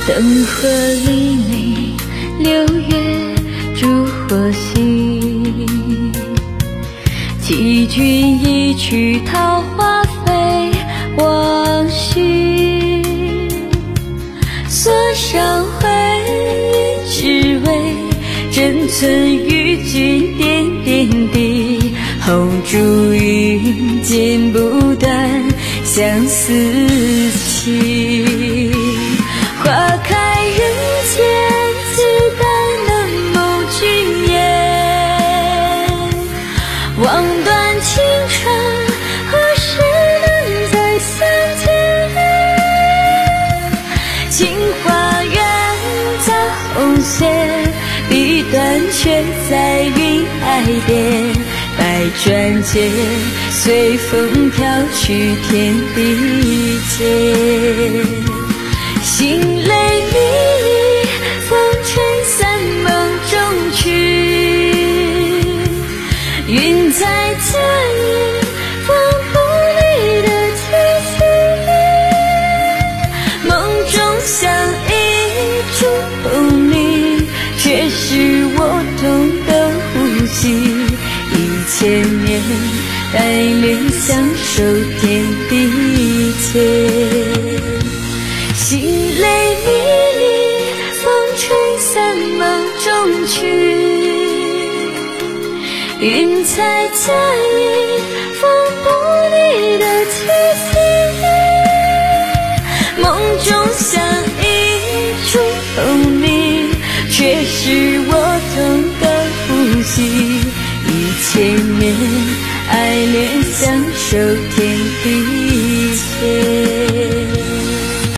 灯火黎明，六月烛火稀。寄君一曲桃花飞往昔，锁上回忆，只为珍存与君点点滴。红烛云剪不断相思情，花开人间，自当能梦君颜。望断情长，何时能再相见？镜花缘在红线，笔端却在云海边。百转间，随风飘去天地间。心泪迷离，风吹散梦中去。云在侧影，风不离的气息。梦中相依触碰你，却是我痛的呼吸。千年爱恋相守天地间，心泪迷离，风吹散梦中去。云彩侧影，风不离的气息。梦中相依触碰你，却是我痛的呼吸。千年爱恋相守天